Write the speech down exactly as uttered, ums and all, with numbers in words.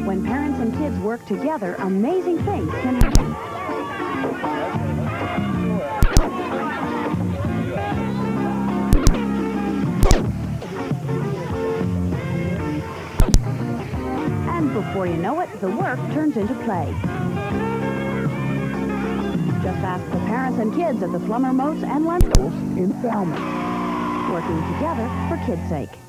When parents and kids work together, amazing things can happen. And before you know it, the work turns into play. Just ask the parents and kids of the Plummer Moats and Lentils in Falmouth. working together for kids' sake.